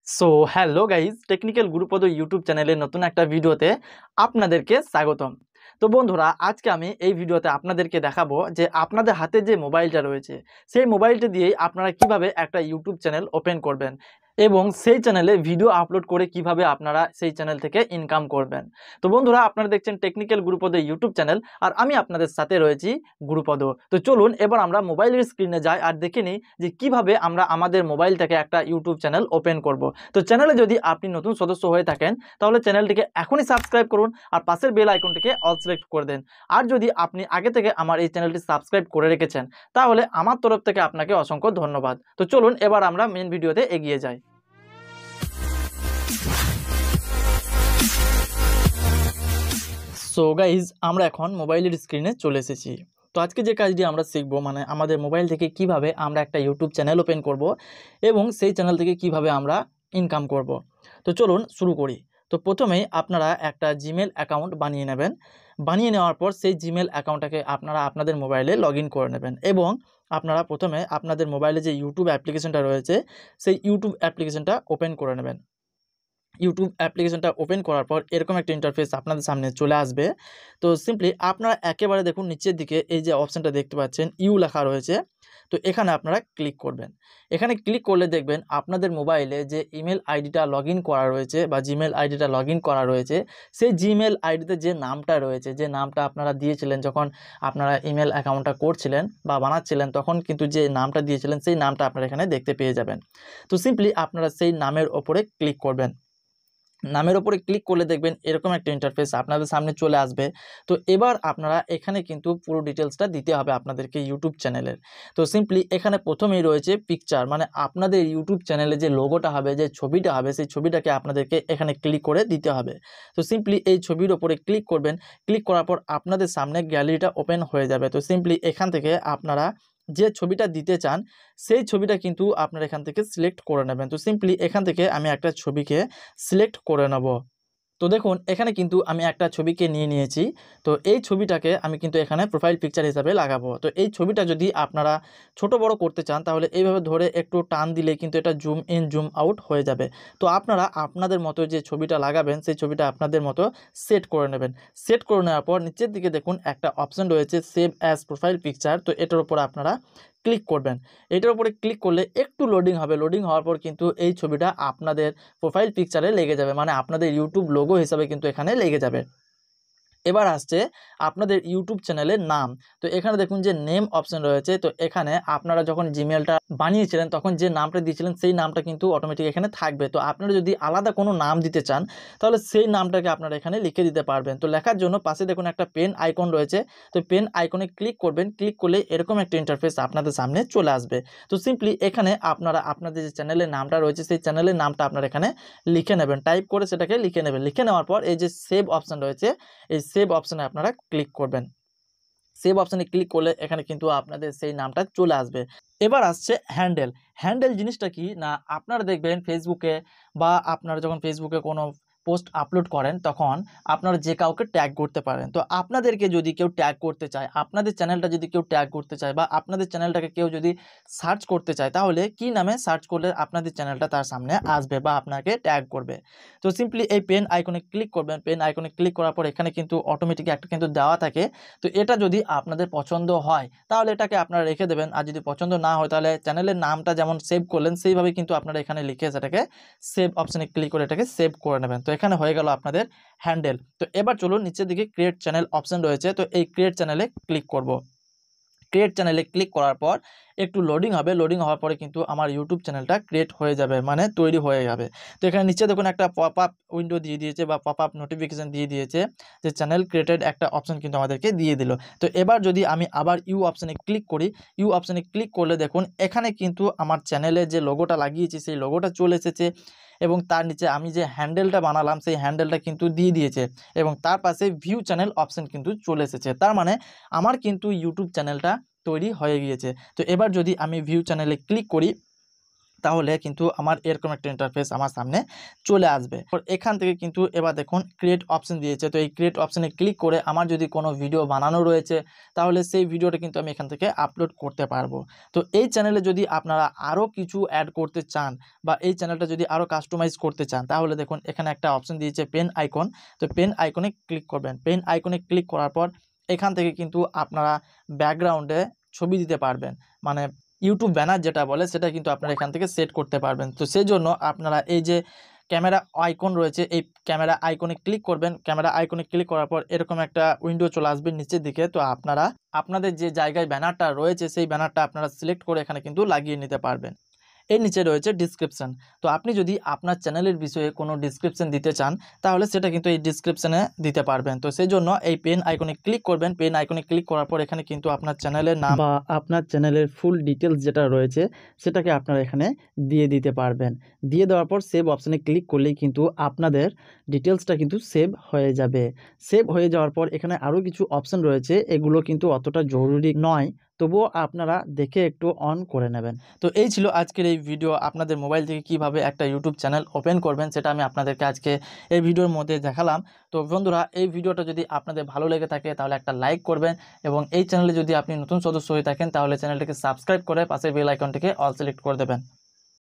So hello guys, technical Gurupada YouTube চ্যানেলের নতুন একটা ভিডিওতে আপনাদেরকে স্বাগতম। তো বন্ধুরা, আজকে আমি এই ভিডিওতে আপনাদেরকে দেখাবো যে আপনাদের হাতে যে মোবাইলটা রয়েছে সেই মোবাইলটা দিয়েই আপনারা কিভাবে একটা ইউটিউব চ্যানেল ওপেন করবেন এবং সেই চ্যানেলে ভিডিও আপলোড করে কিভাবে আপনারা সেই চ্যানেল থেকে ইনকাম করবেন। তো বন্ধুরা, আপনারা দেখছেন টেকনিক্যাল গুরুপদ ইউটিউব চ্যানেল, আর আমি আপনাদের সাথে রয়েছি গুরুপদ। তো চলুন এবার আমরা মোবাইলের স্ক্রিনে যাই আর দেখে নিই যে কিভাবে আমরা আমাদের মোবাইল থেকে একটা ইউটিউব চ্যানেল ওপেন করব। তো চ্যানেলে যদি আপনি নতুন সদস্য হয়ে থাকেন তাহলে চ্যানেলটিকে এখনই সাবস্ক্রাইব করুন আর পাশের বেল আইকনটিকে অল সিলেক্ট করে দেন। আর যদি আপনি আগে থেকে আমার এই চ্যানেলটি সাবস্ক্রাইব করে রেখেছেন তাহলে আমার তরফ থেকে আপনাকে অসংখ্য ধন্যবাদ। তো চলুন এবার আমরা মেন ভিডিওতে এগিয়ে যাই। সো গাইজ, আমরা এখন মোবাইলের স্ক্রিনে চলে এসেছি। তো আজকে যে কাজটি আমরা শিখবো, মানে আমাদের মোবাইল থেকে কিভাবে আমরা একটা ইউটিউব চ্যানেল ওপেন করব এবং সেই চ্যানেল থেকে কিভাবে আমরা ইনকাম করব। তো চলুন শুরু করি। তো প্রথমেই আপনারা একটা জিমেল অ্যাকাউন্ট বানিয়ে নেবেন। বানিয়ে নেওয়ার পর সেই জিমেল অ্যাকাউন্টটাকে আপনারা আপনাদের মোবাইলে লগ ইন করে নেবেন এবং আপনারা প্রথমে আপনাদের মোবাইলে যে ইউটিউব অ্যাপ্লিকেশনটা রয়েছে সেই ইউটিউব অ্যাপ্লিকেশনটা ওপেন করে নেবেন। ইউটিউব অ্যাপ্লিকেশনটা ওপেন করার পর এরকম একটা ইন্টারফেস আপনাদের সামনে চলে আসবে। তো সিম্পলি আপনারা একেবারে দেখুন নিচের দিকে এই যে অপশানটা দেখতে পাচ্ছেন ইউ লেখা রয়েছে, তো এখানে আপনারা ক্লিক করবেন। এখানে ক্লিক করলে দেখবেন আপনাদের মোবাইলে যে ইমেল আইডিটা লগ ইন করা রয়েছে বা জিমেল আইডিটা লগ ইন করা রয়েছে সেই জিমেল আইডিতে যে নামটা রয়েছে, যে নামটা আপনারা দিয়েছিলেন যখন আপনারা ইমেল অ্যাকাউন্টটা করছিলেন বা বানাচ্ছিলেন, তখন কিন্তু যে নামটা দিয়েছিলেন সেই নামটা আপনারা এখানে দেখতে পেয়ে যাবেন। তো সিম্পলি আপনারা সেই নামের ওপরে ক্লিক করবেন। নামের ওপরে ক্লিক করলে দেখবেন এরকম একটা ইন্টারফেস আপনাদের সামনে চলে আসবে। তো এবার আপনারা এখানে কিন্তু পুরো ডিটেলসটা দিতে হবে আপনাদেরকে ইউটিউব চ্যানেলের। তো সিম্পলি এখানে প্রথমেই রয়েছে পিকচার, মানে আপনাদের ইউটিউব চ্যানেলে যে লোগোটা হবে, যে ছবিটা হবে, সেই ছবিটাকে আপনাদেরকে এখানে ক্লিক করে দিতে হবে। তো সিম্পলি এই ছবির ওপরে ক্লিক করবেন। ক্লিক করার পর আপনাদের সামনে গ্যালারিটা ওপেন হয়ে যাবে। তো সিম্পলি এখান থেকে আপনারা যে ছবিটা দিতে চান সেই ছবিটা কিন্তু আপনারা এখান থেকে সিলেক্ট করে নেবেন। তো সিম্পলি এখান থেকে আমি একটা ছবিকে সিলেক্ট করে নেব। তো দেখুন এখানে কিন্তু আমি একটা ছবিকে নিয়ে নিয়েছি। তো এই ছবিটাকে আমি কিন্তু এখানে প্রোফাইল পিকচার হিসাবে লাগাবো। তো এই ছবিটা যদি আপনারা ছোট বড় করতে চান তাহলে এইভাবে ধরে একটু টান দিলে কিন্তু এটা জুম ইন জুম আউট হয়ে যাবে। তো আপনারা আপনাদের মতো যে ছবিটা লাগাবেন সেই ছবিটা আপনাদের মতো সেট করে নেবেন। সেট করে নেওয়ার পর নিচের দিকে দেখুন একটা অপশান রয়েছে সেভ অ্যাজ প্রোফাইল পিকচার। তো এটার উপর আপনারা ক্লিক করবেন। এটার উপরে ক্লিক করলে একটু লোডিং হবে। লোডিং হওয়ার পর কিন্তু এই ছবিটা আপনাদের প্রোফাইল পিকচারে লেগে যাবে, মানে আপনাদের ইউটিউব লোগো হিসাবে কিন্তু এখানে লেগে যাবে। এবার আসছে আপনাদের ইউটিউব চ্যানেলের নাম। তো এখানে দেখুন যে নেম অপশন রয়েছে। তো এখানে আপনারা যখন জিমেলটা বানিয়েছিলেন তখন যে নামটা দিয়েছিলেন সেই নামটা কিন্তু অটোমেটিক এখানে থাকবে। তো আপনারা যদি আলাদা কোনো নাম দিতে চান তাহলে সেই নামটাকে আপনারা এখানে লিখে দিতে পারবেন। তো লেখার জন্য পাশে দেখুন একটা পেন আইকন রয়েছে। তো পেন আইকনে ক্লিক করবেন। ক্লিক করলে এরকম একটা ইন্টারফেস আপনাদের সামনে চলে আসবে। তো সিম্পলি এখানে আপনারা আপনাদের যে চ্যানেলের নামটা রয়েছে সেই চ্যানেলের নামটা আপনারা এখানে লিখে নেবেন। টাইপ করে সেটাকে লিখে নেবেন। লিখে নেওয়ার পর এই যে সেভ অপশন রয়েছে, এই সেভ অপশানে আপনারা ক্লিক করবেন। সেভ অপশানে ক্লিক করলে এখানে কিন্তু আপনাদের সেই নামটা চলে আসবে। এবার আসছে হ্যান্ডেল। হ্যান্ডেল জিনিসটা কি না, আপনারা দেখবেন ফেসবুকে বা আপনারা যখন ফেসবুকে কোনো পোস্ট আপলোড করেন তখন আপনারা যে কাউকে ট্যাগ করতে পারেন। তো আপনাদেরকে যদি কেউ ট্যাগ করতে চায়, আপনাদের চ্যানেলটা যদি কেউ ট্যাগ করতে চায় বা আপনাদের চ্যানেলটাকে কেউ যদি সার্চ করতে চায় তাহলে কি নামে সার্চ করলে আপনাদের চ্যানেলটা তার সামনে আসবে বা আপনাকে ট্যাগ করবে। তো সিম্পলি এই পেন আইকনে ক্লিক করবেন। পেন আইকনে ক্লিক করার পর এখানে কিন্তু অটোমেটিক একটা কিন্তু দেওয়া থাকে। তো এটা যদি আপনাদের পছন্দ হয় তাহলে এটাকে আপনারা রেখে দেবেন, আর যদি পছন্দ না হয় তাহলে চ্যানেলের নামটা যেমন সেভ করলেন সেইভাবে কিন্তু আপনারা এখানে লিখে সেটাকে সেভ অপশানে ক্লিক করে এটাকে সেভ করে নেবেন। তো এখানে হয়ে গেল আপনাদের হ্যান্ডেল। তো এবার চলুন নিচের দিকে ক্রিয়েট চ্যানেল অপশান রয়েছে, তো এই ক্রিয়েট চ্যানেলে ক্লিক করব। ক্রিয়েট চ্যানেলে ক্লিক করার পর একটু লোডিং হবে। লোডিং হওয়ার পরে কিন্তু আমার ইউটিউব চ্যানেলটা ক্রিয়েট হয়ে যাবে, মানে তৈরি হয়ে যাবে। তো এখানে নিচে দেখুন একটা পপ আপ উইন্ডো দিয়ে দিয়েছে বা পপ আপ নোটিফিকেশান দিয়ে দিয়েছে যে চ্যানেল ক্রিয়েটেড একটা অপশান কিন্তু আমাদেরকে দিয়ে দিল। তো এবার যদি আমি আবার ইউ অপশানে ক্লিক করি, ইউ অপশানে ক্লিক করলে দেখুন এখানে কিন্তু আমার চ্যানেলে যে লোগোটা লাগিয়েছি সেই লোগোটা চলে এসেছে এবং তার নিচে আমি যে হ্যান্ডেলটা বানালাম সেই হ্যান্ডেলটা কিন্তু দিয়ে দিয়েছে এবং তার পাশে ভিউ চ্যানেল অপশান কিন্তু চলে এসেছে। তার মানে আমার কিন্তু ইউটিউব চ্যানেলটা তৈরি হয়ে গিয়েছে। তো এবার যদি আমি ভিউ চ্যানেলে ক্লিক করি তাহলে কিন্তু আমার এরকম একটা ইন্টারফেস আমার সামনে চলে আসবে। এখান থেকে কিন্তু এবার দেখুন ক্রিয়েট অপশন দিয়েছে, তো এই ক্রিয়েট অপশনে ক্লিক করে আমার যদি কোনো ভিডিও বানানো রয়েছে তাহলে সেই ভিডিওটা কিন্তু আমি এখান থেকে আপলোড করতে পারবো। তো এই চ্যানেলে যদি আপনারা আরও কিছু অ্যাড করতে চান বা এই চ্যানেলটা যদি আরও কাস্টমাইজ করতে চান তাহলে দেখুন এখানে একটা অপশন দিয়েছে পেন আইকন, তো পেন আইকনে ক্লিক করবেন। পেন আইকনে ক্লিক করার পর এখান থেকে কিন্তু আপনারা ব্যাকগ্রাউন্ডে ছবি দিতে পারবেন, মানে ইউটিউব ব্যানার যেটা বলে সেটা কিন্তু আপনারা এখান থেকে সেট করতে পারবেন। তো সেই জন্য আপনারা এই যে ক্যামেরা আইকন রয়েছে এই ক্যামেরা আইকনে ক্লিক করবেন। ক্যামেরা আইকনে ক্লিক করার পর এরকম একটা উইন্ডো চলে আসবে নিচের দিকে। তো আপনারা আপনাদের যে জায়গায় ব্যানারটা রয়েছে সেই ব্যানারটা আপনারা সিলেক্ট করে এখানে কিন্তু লাগিয়ে নিতে পারবেন। এর নিচে রয়েছে ডিসক্রিপশন। তো আপনি যদি আপনার চ্যানেলের বিষয়ে কোনো ডিসক্রিপশন দিতে চান তাহলে সেটা কিন্তু এই ডিসক্রিপশনে দিতে পারবেন। তো সেই জন্য এই পেন আইকনে ক্লিক করবেন। পেন আইকনে ক্লিক করার পর এখানে কিন্তু আপনার চ্যানেলের নাম বা আপনার চ্যানেলের ফুল ডিটেলস যেটা রয়েছে সেটাকে আপনারা এখানে দিয়ে দিতে পারবেন। দিয়ে দেওয়ার পর সেভ অপশানে ক্লিক করলেই কিন্তু আপনাদের ডিটেলসটা কিন্তু সেভ হয়ে যাবে। সেভ হয়ে যাওয়ার পর এখানে আরও কিছু অপশান রয়েছে, এগুলো কিন্তু অতটা জরুরি নয়, তবুও আপনারা দেখে একটু অন করে নেবেন। তো এই ছিল আজকের এই ভিডিও। আপনাদের মোবাইল থেকে কিভাবে একটা ইউটিউব চ্যানেল ওপেন করবেন সেটা আমি আপনাদেরকে আজকে এই ভিডিওর মধ্যে দেখালাম। তো বন্ধুরা, এই ভিডিওটা যদি আপনাদের ভালো লেগে থাকে তাহলে একটা লাইক করবেন এবং এই চ্যানেলে যদি আপনি নতুন সদস্য হয়ে থাকেন তাহলে চ্যানেলটিকে সাবস্ক্রাইব করে পাশের বেল আইকনটিকে অল সিলেক্ট করে দেবেন।